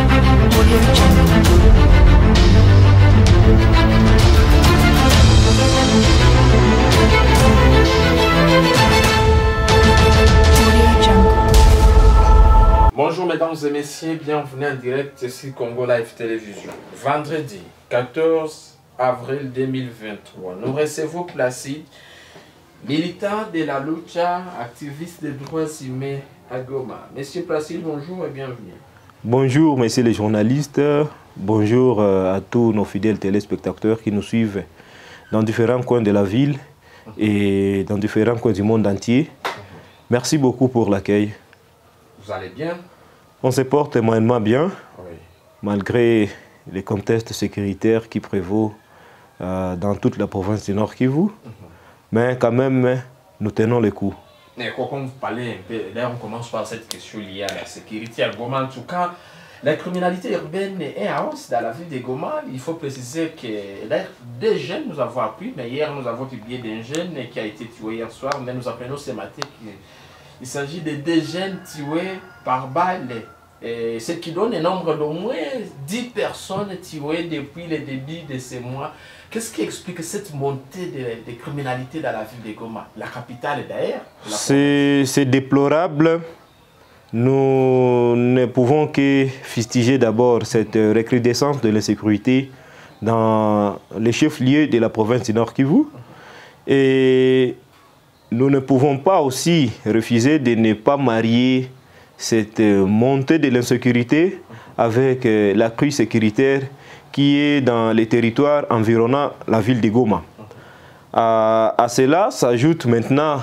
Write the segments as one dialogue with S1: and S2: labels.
S1: Bonjour mesdames et messieurs, bienvenue en direct sur Congo Live Télévision. Vendredi 14 avril 2023, nous recevons Placide, militant de la lucha, activiste des droits humains à Goma. Monsieur Placide, bonjour et bienvenue.
S2: Bonjour messieurs les journalistes, bonjour à tous nos fidèles téléspectateurs qui nous suivent dans différents coins de la ville et dans différents coins du monde entier. Merci beaucoup pour l'accueil.
S1: Vous allez bien?
S2: On se porte moyennement bien,
S1: oui,
S2: malgré les contextes sécuritaires qui prévaut dans toute la province du Nord Kivu. Mais quand même, nous tenons le coup.
S1: Mais quand vous parlez un peu, là on commence par cette question liée à la sécurité à Goma. En tout cas, la criminalité urbaine est à hausse dans la ville de Goma. Il faut préciser que là, des jeunes nous avons appris, mais hier nous avons publié d'un jeune qui a été tué hier soir, mais nous apprenons ce matin qu'il s'agit de deux jeunes tués par balle. Ce qui donne un nombre d'au moins 10 personnes tuées depuis le début de ces mois. Qu'est-ce qui explique cette montée de criminalité dans la ville de Goma, la capitale d'ailleurs?
S2: C'est déplorable. Nous ne pouvons que fustiger d'abord cette recrudescence de l'insécurité dans les chefs-lieux de la province du Nord Kivu. Et nous ne pouvons pas aussi refuser de ne pas marier cette montée de l'insécurité avec la crise sécuritaire qui est dans les territoires environnant la ville de Goma. À cela s'ajoute maintenant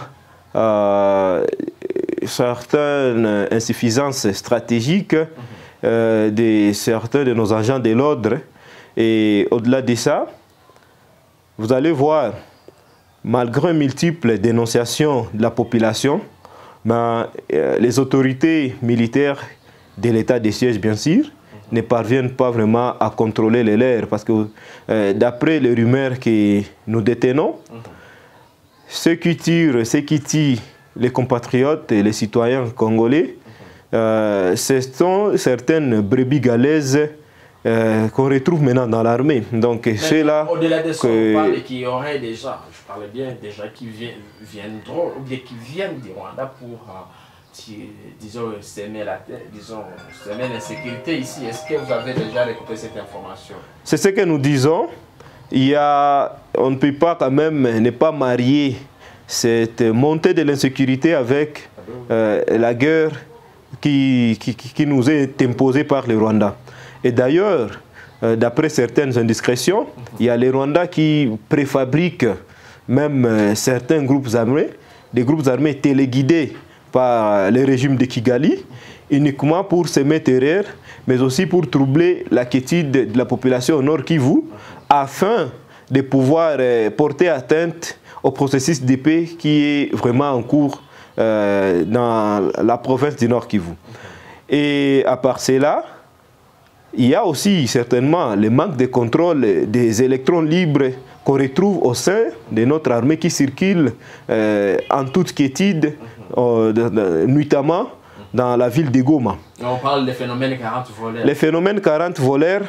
S2: certaines insuffisances stratégiques de certains de nos agents de l'ordre. Et au-delà de ça, vous allez voir, malgré multiples dénonciations de la population, les autorités militaires de l'état de siège, bien sûr, ne parviennent pas vraiment à contrôler les leurs. Parce que d'après les rumeurs que nous détenons, ceux qui tirent les compatriotes et les citoyens congolais, ce sont certaines brebis galaises qu'on retrouve maintenant dans l'armée. Donc ceux-là...
S1: Au-delà de ça, on parle qu'il y aurait déjà, je parle bien déjà qui viendront, ou bien qui viennent du Rwanda pour, disons, semer l'insécurité ici. Est-ce que vous avez déjà récupéré cette information? C'est
S2: ce que nous disons. On ne peut pas quand même ne pas marier cette montée de l'insécurité avec la guerre qui nous est imposée par le Rwanda. Et d'ailleurs, d'après certaines indiscrétions, il y a les Rwandais qui préfabriquent même certains groupes armés, des groupes armés téléguidés par le régime de Kigali, uniquement pour semer terreur, mais aussi pour troubler la quiétude de la population au Nord Kivu, afin de pouvoir porter atteinte au processus de paix qui est vraiment en cours dans la province du Nord Kivu. Et à part cela, il y a aussi certainement le manque de contrôle des électrons libres qu'on retrouve au sein de notre armée qui circule en toute quiétude, notamment dans la ville de Goma.
S1: On parle des phénomènes 40 voleurs.
S2: Les phénomènes 40 voleurs,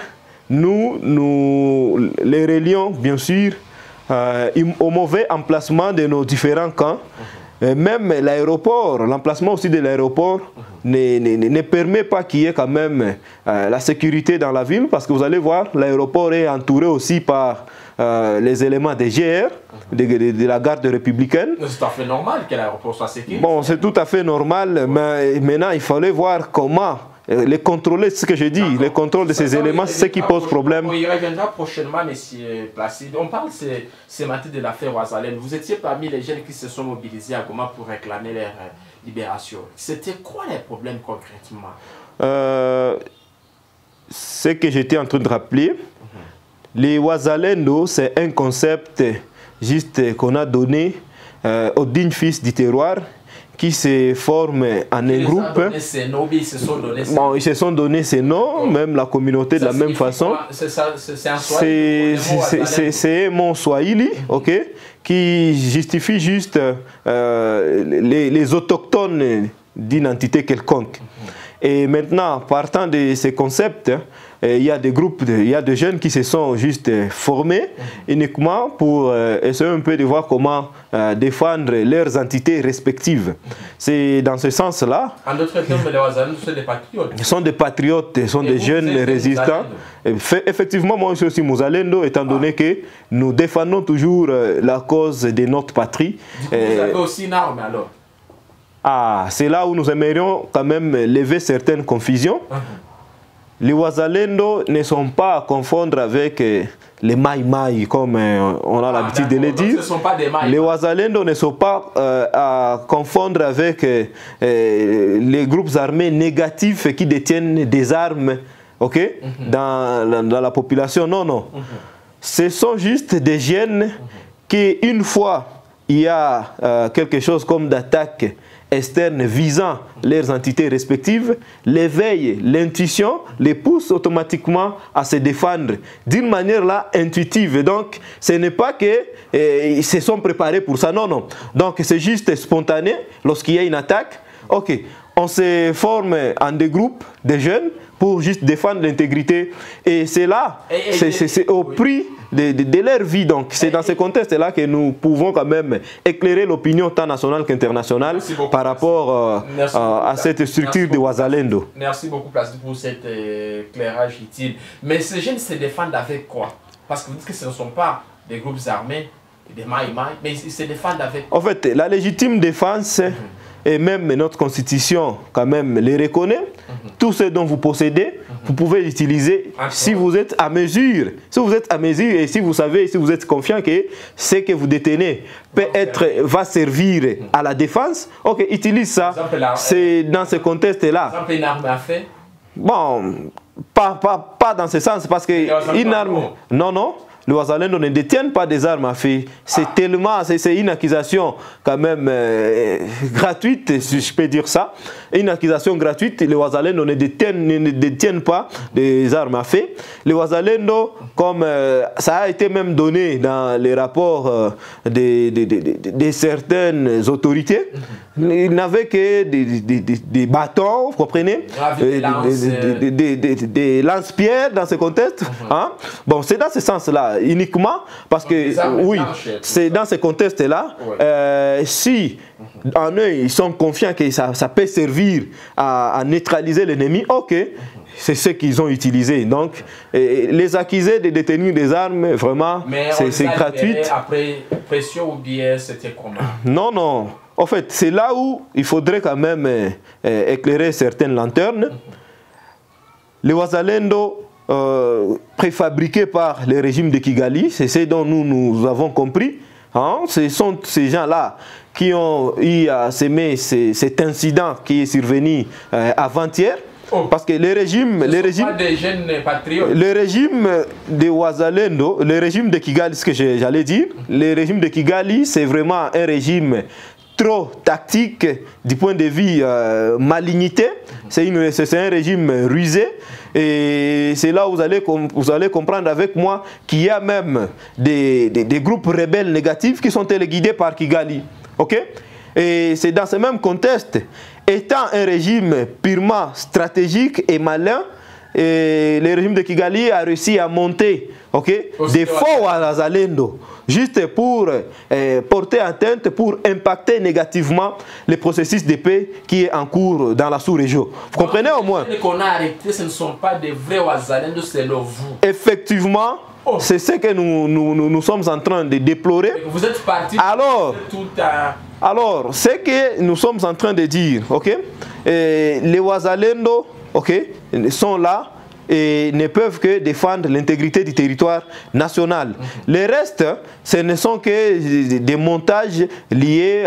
S2: nous les relions bien sûr au mauvais emplacement de nos différents camps. Même l'aéroport, l'emplacement aussi de l'aéroport ne permet pas qu'il y ait quand même la sécurité dans la ville, parce que vous allez voir, l'aéroport est entouré aussi par les éléments des GR, de la garde républicaine.
S1: C'est tout à fait normal que l'aéroport soit sécurisé.
S2: Bon, c'est tout à fait normal, mais maintenant il fallait voir comment les contrôler, ce que je dis, le contrôle de ces éléments, c'est ce qui pose problème.
S1: On y reviendra prochainement, monsieur Placide. On parle ce matin de l'affaire Ouazalène. Vous étiez parmi les jeunes qui se sont mobilisés à Goma pour réclamer leur libération. C'était quoi les problèmes concrètement?
S2: Ce que j'étais en train de rappeler, les Ouazalendo, c'est un concept juste qu'on a donné aux dignes fils du terroir, qui se forment en un groupe.
S1: Ils se sont donné
S2: bon, ils se sont donné ces noms, même la communauté de la même façon. C'est un mot swahili, ok, qui justifie juste les autochtones d'une entité quelconque. Et maintenant, partant de ces concepts, il y a des groupes, il y a des jeunes qui se sont juste formés uniquement pour essayer un peu de voir comment défendre leurs entités respectives. C'est dans ce sens-là.
S1: En d'autres termes, les Wazalendo sont des patriotes.
S2: Ils sont des patriotes, ils sont des jeunes résistants. Effectivement, moi je suis aussi Muzalendo, étant donné que nous défendons toujours la cause de notre patrie.
S1: Du coup, vous avez aussi une arme alors?
S2: Ah, c'est là où nous aimerions quand même lever certaines confusions. Les Wazalendo ne sont pas à confondre avec les Maï-Maï, comme on a l'habitude de le dire.
S1: Ce ne sont pas des Maï.
S2: Les Wazalendo ne sont pas à confondre avec les groupes armés négatifs qui détiennent des armes, ok, dans la population. Non, non. Ce sont juste des jeunes qui, une fois il y a quelque chose comme d'attaque externes visant leurs entités respectives, l'éveil, l'intuition les pousse automatiquement à se défendre d'une manière là intuitive. Et donc, ce n'est pas qu'ils se sont préparés pour ça, non, non. Donc, c'est juste spontané lorsqu'il y a une attaque. Ok, on se forme en des groupes de jeunes pour juste défendre l'intégrité. Et c'est là, c'est au prix de leur vie. Donc, c'est dans ce contexte-là que nous pouvons quand même éclairer l'opinion tant nationale qu'internationale par rapport à cette structure de Wazalendo.
S1: Merci beaucoup, Placide, pour cet éclairage utile. Mais ces jeunes se défendent avec quoi? Parce que vous dites que ce ne sont pas des groupes armés, des maï-maï, mais ils se défendent avec quoi?
S2: En fait, la légitime défense, et même notre constitution quand même les reconnaît, tout ce dont vous possédez, vous pouvez l'utiliser si vous êtes à mesure. Si vous êtes à mesure et si vous savez, si vous êtes confiant que ce que vous détenez va servir à la défense, ok, utilise ça. C'est dans ce contexte-là.
S1: Par exemple, une arme à feu?
S2: Bon, pas dans ce sens, parce que une arme... Non, non. Les Wazalendo ne détiennent pas des armes à feu. C'est tellement, c'est une accusation quand même gratuite, si je peux dire ça. Une accusation gratuite. Les Wazalendo ne détiennent pas des armes à feu. Les Wazalendo, comme ça a été même donné dans les rapports de certaines autorités, ils n'avaient que des bâtons, vous comprenez, des lance-pierres dans ce contexte. Hein? Bon, c'est dans ce sens-là. Uniquement parce que, oui, c'est dans ce contexte-là, si en eux ils sont confiants que ça peut servir à neutraliser l'ennemi, ok, c'est ce qu'ils ont utilisé. Donc, les accuser de détenir des armes, vraiment, c'est gratuit.
S1: Après pression ou bien c'était comment? Non,
S2: non. En fait, c'est là où il faudrait quand même éclairer certaines lanternes. Les Wazalendo, préfabriqués par le régime de Kigali, c'est ce dont nous avons compris. Hein? Ce sont ces gens-là qui ont eu à s'aimer cet incident qui est survenu avant-hier. Parce que le régime de Wazalendo, le régime de Kigali, ce que j'allais dire, le régime de Kigali, c'est vraiment un régime trop tactique du point de vue malignité. C'est un régime rusé. Et c'est là où vous allez comprendre avec moi qu'il y a même des groupes rebelles négatifs qui sont téléguidés par Kigali. Ok? Et c'est dans ce même contexte, étant un régime purement stratégique et malin, et le régime de Kigali a réussi à monter des faux Wazalendo juste pour porter atteinte, pour impacter négativement le processus de paix qui est en cours dans la sous-région. Vous comprenez au moins?
S1: Les qu'on a arrêtés, ce ne sont pas des vrais Wazalendo, c'est le vous.
S2: Effectivement, c'est ce que nous sommes en train de déplorer.
S1: Vous êtes parti
S2: alors, ce que nous sommes en train de dire, les Wazalendo sont là et ne peuvent que défendre l'intégrité du territoire national. Le reste, ce ne sont que des montages liés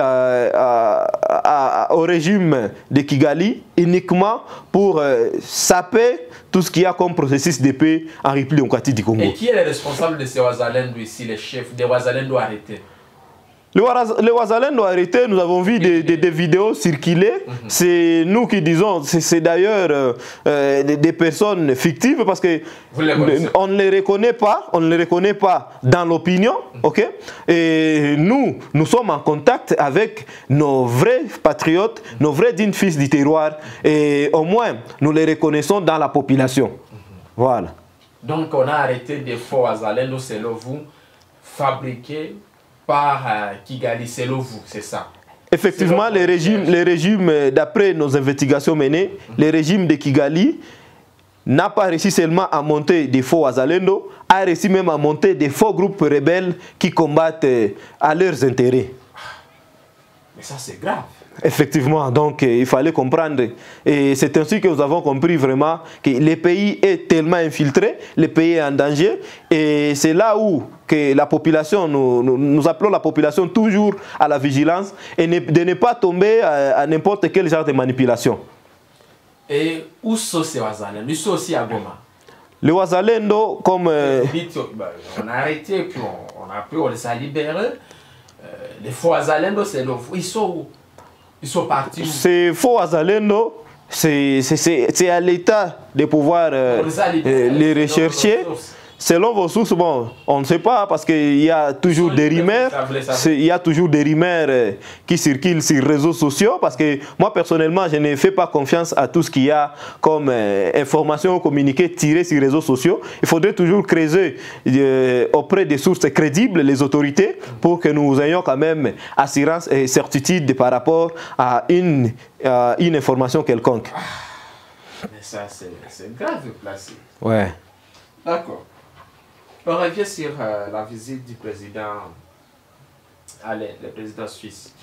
S2: au régime de Kigali, uniquement pour saper tout ce qu'il y a comme processus de paix en République démocratique du Congo.
S1: Et qui est le responsable de ces Wazalendo ici, les chefs des Wazalendo arrêtés?
S2: Les Ouazalènes ont arrêté, nous avons vu des vidéos circuler. C'est nous qui disons, c'est d'ailleurs des personnes fictives parce que on ne les reconnaît pas, dans l'opinion, ok? Et nous sommes en contact avec nos vrais patriotes, nos vrais dignes fils du terroir, et au moins nous les reconnaissons dans la population. Voilà.
S1: Donc on a arrêté des faux Ouazalènes, selon vous, fabriqués par Kigali, selon vous, c'est ça?
S2: Effectivement, les régimes d'après nos investigations menées, les régimes de Kigali n'a pas réussi seulement à monter des faux Ouazalendo, a réussi même à monter des faux groupes rebelles qui combattent à leurs intérêts.
S1: Mais ça, c'est grave.
S2: Effectivement, donc il fallait comprendre. Et c'est ainsi que nous avons compris vraiment que le pays est tellement infiltré, le pays est en danger. Et c'est là où que la population, nous appelons la population toujours à la vigilance et de ne pas tomber à n'importe quel genre de manipulation.
S1: Et où sont ces Ouazalendo? Ils sont aussi à Goma.
S2: Les Ouazalendo, comme...
S1: on a arrêté, puis on les a libérés. Les faux Ouazalendo, c'est ils sont où? Ils sont partis où?
S2: Ces faux Ouazalendo, c'est à l'État de pouvoir les rechercher. Selon vos sources, bon, on ne sait pas parce qu'il y a toujours des rumeurs. Il y a toujours des rumeurs qui circulent sur les réseaux sociaux parce que moi personnellement, je ne fais pas confiance à tout ce qu'il y a comme information communiquée tirée sur les réseaux sociaux. Il faudrait toujours creuser auprès des sources crédibles, les autorités, pour que nous ayons quand même assurance et certitude par rapport à une information quelconque.
S1: Mais ça, c'est grave de placer.
S2: Ouais.
S1: D'accord. On revient sur la visite du président Alain, le président suisse.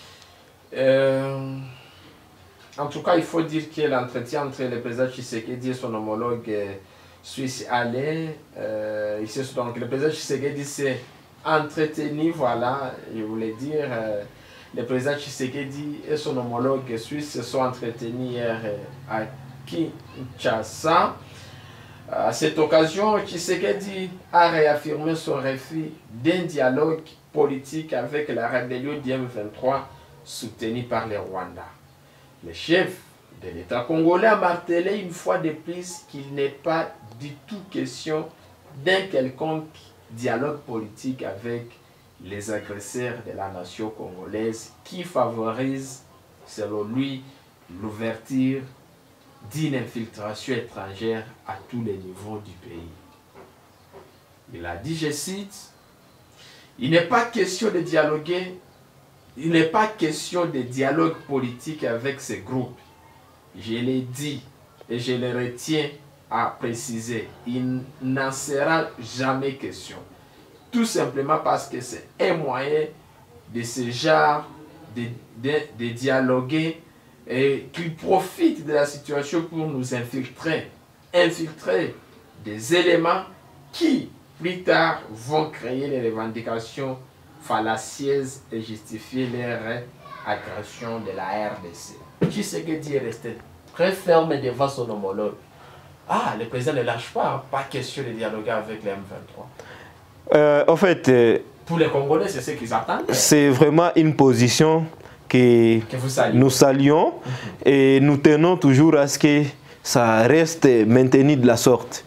S1: En tout cas, il faut dire que l'entretien entre le président Tshisekedi et son homologue suisse Alain, donc le président Tshisekedi s'est entretenu, voilà, je voulais dire, le président Tshisekedi et son homologue suisse se sont entretenus hier à Kinshasa. À cette occasion, Tshisekedi a réaffirmé son refus d'un dialogue politique avec la rébellion du M23 soutenue par le Rwanda. Le chef de l'État congolais a martelé une fois de plus qu'il n'est pas du tout question d'un quelconque dialogue politique avec les agresseurs de la nation congolaise qui favorisent, selon lui, l'ouverture d'une infiltration étrangère à tous les niveaux du pays. Il a dit, je cite, « Il n'est pas question de dialoguer, il n'est pas question de dialogue politique avec ces groupes. Je l'ai dit et je le retiens à préciser, il n'en sera jamais question. Tout simplement parce que c'est un moyen de ce genre de dialoguer et qu'ils profitent de la situation pour nous infiltrer des éléments qui, plus tard, vont créer les revendications fallacieuses et justifier leur agression de la RDC. Tshisekedi est resté très ferme devant son homologue. Ah, le président ne lâche pas, pas question de dialoguer avec les M23.
S2: En fait,
S1: pour les Congolais, c'est ce qu'ils attendent.
S2: C'est vraiment une position que nous saluons et nous tenons toujours à ce que ça reste maintenu de la sorte.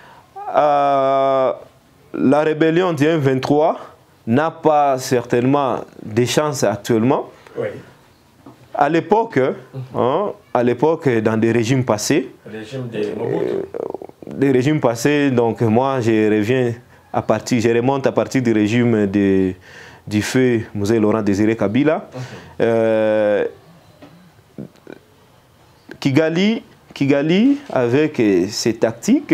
S2: La rébellion du M23 n'a pas certainement des chances actuellement.
S1: Oui.
S2: À l'époque, dans des régimes passés, des régimes passés, donc moi je remonte à partir du régime du feu Mzee Laurent Désiré Kabila. Kigali, avec ses tactiques,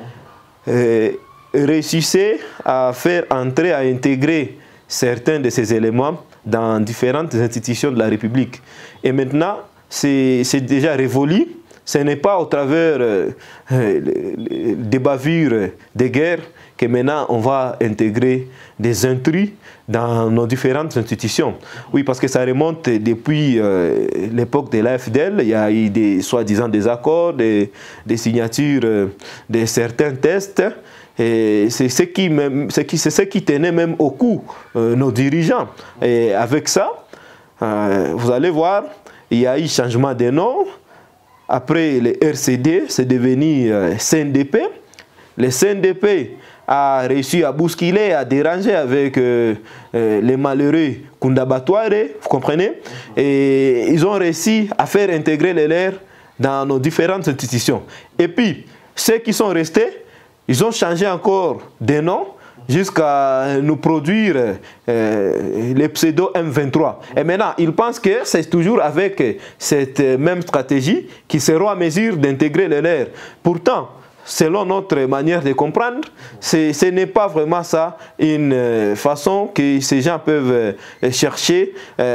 S2: réussissait à faire entrer, à intégrer certains de ces éléments dans différentes institutions de la République. Et maintenant, c'est déjà révolu. Ce n'est pas au travers des bavures, des guerres, que maintenant on va intégrer des intrus dans nos différentes institutions. Oui, parce que ça remonte depuis l'époque de l'AFDL. Il y a eu des soi-disant des accords, des signatures de certains tests. Et c'est ce qui tenait même au cou nos dirigeants. Et avec ça, vous allez voir, il y a eu changement de nom. Après, le RCD, c'est devenu CNDP. Le CNDP a réussi à bousculer, à déranger avec les malheureux Kundabatouare, vous comprenez? Et ils ont réussi à faire intégrer les leurs dans nos différentes institutions. Et puis, ceux qui sont restés, ils ont changé encore de nom jusqu'à nous produire les pseudo M23. Et maintenant, ils pensent que c'est toujours avec cette même stratégie qu'ils seront à mesure d'intégrer les leurs. Pourtant, selon notre manière de comprendre, ce n'est pas vraiment ça une façon que ces gens peuvent chercher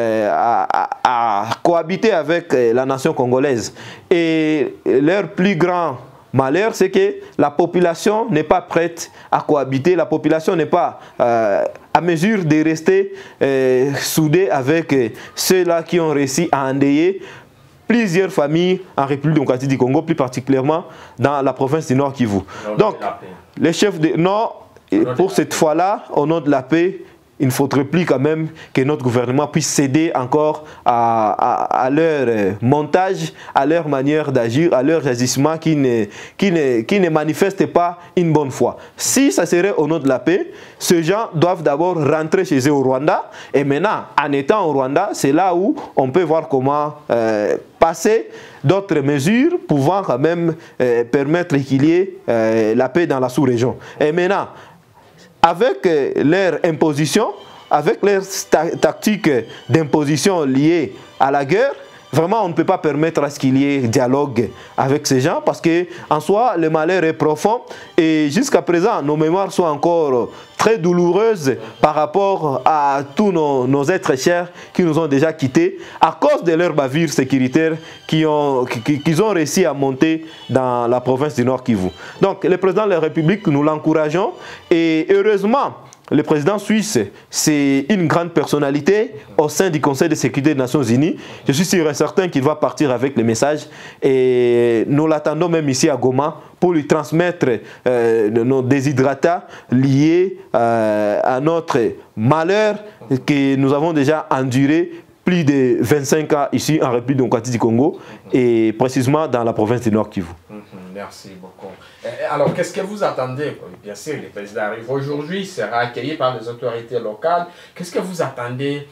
S2: à cohabiter avec la nation congolaise. Et leur plus grand malheur, c'est que la population n'est pas prête à cohabiter, la population n'est pas à mesure de rester soudée avec ceux-là qui ont réussi à endeuiller plusieurs familles en République démocratique du Congo, plus particulièrement dans la province du Nord Kivu. Donc, les chefs de... Non, pour cette fois-là, au nom de la paix, il ne faudrait plus quand même que notre gouvernement puisse céder encore à leur montage, à leur manière d'agir, à leurs agissements qui ne manifestent pas une bonne foi. Si ça serait au nom de la paix, ces gens doivent d'abord rentrer chez eux au Rwanda. Et maintenant, en étant au Rwanda, c'est là où on peut voir comment passer d'autres mesures pouvant quand même permettre qu'il y ait la paix dans la sous-région. Et maintenant, avec leur imposition, avec leurs tactiques d'imposition liées à la guerre, vraiment on ne peut pas permettre à ce qu'il y ait dialogue avec ces gens parce qu'en soi, le malheur est profond et jusqu'à présent, nos mémoires sont encore très douloureuses par rapport à tous nos êtres chers qui nous ont déjà quittés à cause de leurs bavures sécuritaires qu'ils ont réussi à monter dans la province du Nord Kivu. Donc le président de la République, nous l'encourageons et heureusement, le président suisse, c'est une grande personnalité au sein du Conseil de sécurité des Nations Unies. Je suis sûr et certain qu'il va partir avec le message et nous l'attendons même ici à Goma pour lui transmettre nos déshydratats liés à notre malheur que nous avons déjà enduré plus de 25 ans ici en République démocratique du Congo et précisément dans la province du Nord Kivu.
S1: Merci beaucoup. Alors, qu'est-ce que vous attendez? Bien sûr, le président arrive aujourd'hui, il sera accueilli par les autorités locales. Qu'est-ce que vous attendez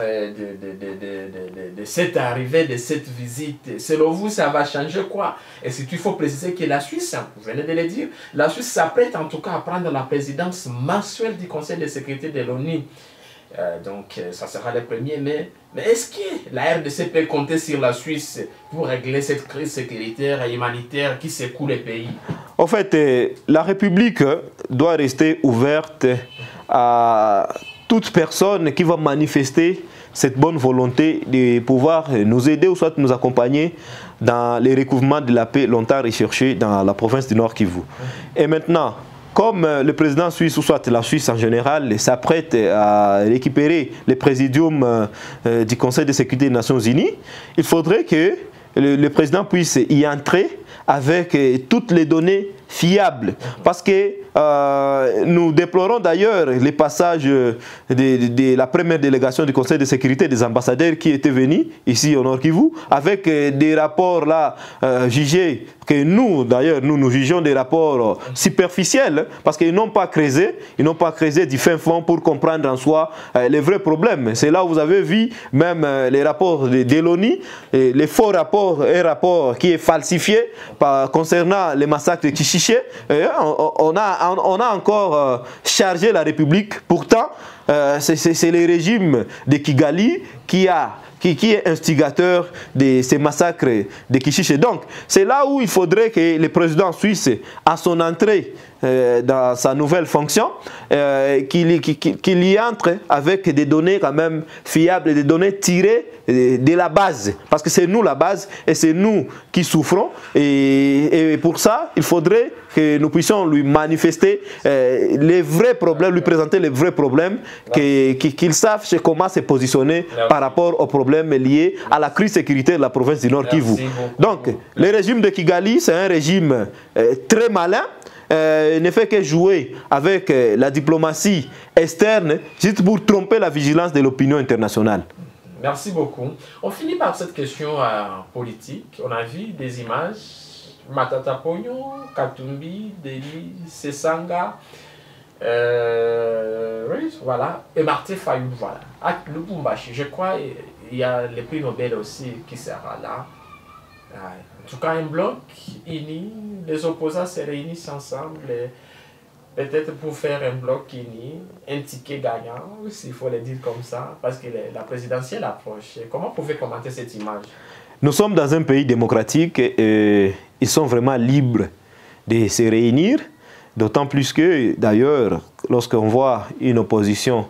S1: de cette arrivée, de cette visite? Selon vous, ça va changer quoi? Et surtout, il faut préciser que la Suisse, vous venez de le dire, la Suisse s'apprête en tout cas à prendre la présidence mensuelle du Conseil de sécurité de l'ONU. Donc, ça sera le 1er mai. Mais est-ce que la RDC peut compter sur la Suisse pour régler cette crise sécuritaire et humanitaire qui secoue le pays?
S2: En fait, la République doit rester ouverte à toute personne qui va manifester cette bonne volonté de pouvoir nous aider ou soit nous accompagner dans les recouvrements de la paix longtemps recherchés dans la province du Nord Kivu. Et maintenant, comme le président suisse, ou soit la Suisse en général, s'apprête à récupérer le présidium du Conseil de sécurité des Nations Unies, il faudrait que le président puisse y entrer avec toutes les données fiables. Parce que nous déplorons d'ailleurs les passages de la première délégation du Conseil de sécurité des ambassadeurs qui étaient venus ici au Nord Kivu avec des rapports là jugés que nous d'ailleurs nous jugeons des rapports superficiels parce qu'ils n'ont pas creusé, du fin fond pour comprendre en soi les vrais problèmes. C'est là où vous avez vu même les rapports de l'ONU, les faux rapports, un rapport qui est falsifié concernant les massacres de Kichiché. On a encore chargé la République. Pourtant, c'est le régime de Kigali qui est instigateur de ces massacres de Kichiché. Donc, c'est là où il faudrait que le président suisse, à son entrée dans sa nouvelle fonction, qu'il y entre avec des données quand même fiables, des données tirées de la base. Parce que c'est nous la base et c'est nous qui souffrons. Et pour ça, il faudrait que nous puissions lui manifester les vrais problèmes, lui présenter les vrais problèmes, qu'il sache comment se positionner par rapport aux problèmes liés à la crise sécuritaire de la province du Nord Kivu. Donc, le régime de Kigali, c'est un régime très malin. ne fait que jouer avec la diplomatie externe juste pour tromper la vigilance de l'opinion internationale.
S1: Merci beaucoup. On finit par cette question politique. On a vu des images, Matata Pogno, Katumbi, Deli, Sesanga, oui, voilà, et Martin Fayou, voilà. À Lubumbashi, je crois il y a le prix Nobel aussi qui sera là. En tout cas, un bloc uni, les opposants se réunissent ensemble, peut-être pour faire un bloc uni, un ticket gagnant, s'il faut le dire comme ça, parce que la présidentielle approche. Comment vous pouvez commenter cette image?
S2: Nous sommes dans un pays démocratique et ils sont vraiment libres de se réunir, d'autant plus que, d'ailleurs, lorsqu'on voit une opposition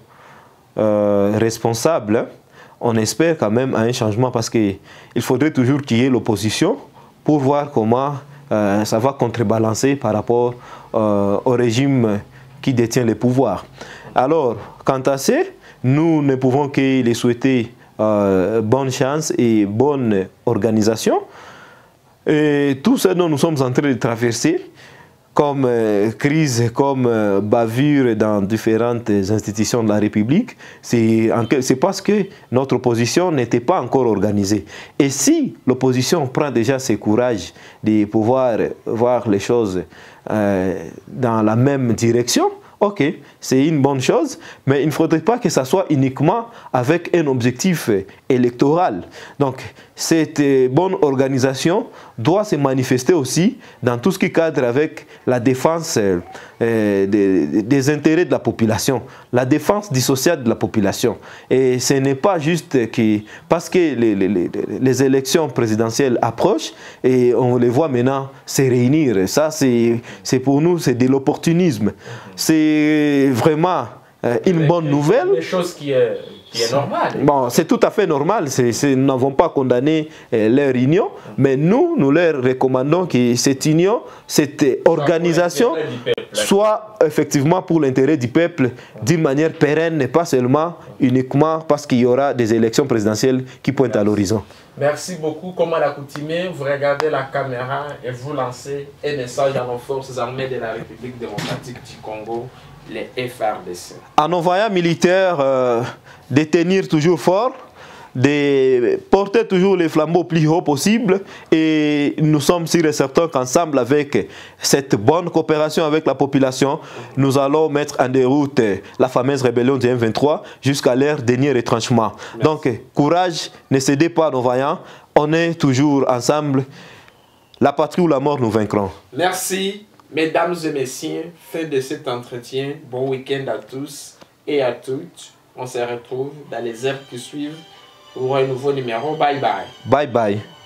S2: responsable, on espère quand même à un changement parce qu'il faudrait toujours qu'il y ait l'opposition pour voir comment ça va contrebalancer par rapport au régime qui détient le pouvoir. Alors, quant à ça, nous ne pouvons que les souhaiter bonne chance et bonne organisation. Et tout ce dont nous sommes en train de traverser, comme crise, comme bavure dans différentes institutions de la République, c'est parce que notre opposition n'était pas encore organisée. Et si l'opposition prend déjà ses courages de pouvoir voir les choses dans la même direction, ok, c'est une bonne chose, mais il ne faudrait pas que ça soit uniquement avec un objectif électoral. Donc, cette bonne organisation doit se manifester aussi dans tout ce qui cadre avec la défense des intérêts de la population, la défense dissociable de la population. Et ce n'est pas juste que parce que les élections présidentielles approchent et on les voit maintenant se réunir. Ça, c'est pour nous, c'est de l'opportunisme. C'est vraiment une bonne nouvelle.
S1: Une chose qui est normale.
S2: Bon, c'est tout à fait normal. Nous n'avons pas condamné leur union, mais nous leur recommandons que cette union, cette organisation, soit effectivement pour l'intérêt du peuple d'une manière pérenne, et pas seulement uniquement parce qu'il y aura des élections présidentielles qui pointent à l'horizon.
S1: Merci beaucoup. Comme à l'accoutumée, vous regardez la caméra et vous lancez un message à nos forces armées de la République démocratique du Congo, les FARDC. À nos voyants militaires
S2: de tenir toujours fort, de porter toujours les flambeaux plus haut possible, et nous sommes sûrs et certains qu'ensemble avec cette bonne coopération avec la population, nous allons mettre en déroute la fameuse rébellion du M23 jusqu'à leur dernier retranchement. Merci. Donc courage, ne cédez pas à nos vaillants, on est toujours ensemble, la patrie ou la mort nous vaincrons.
S1: Merci mesdames et messieurs, fin de cet entretien, bon week-end à tous et à toutes. On se retrouve dans les heures qui suivent pour un nouveau numéro. Bye bye.
S2: Bye bye.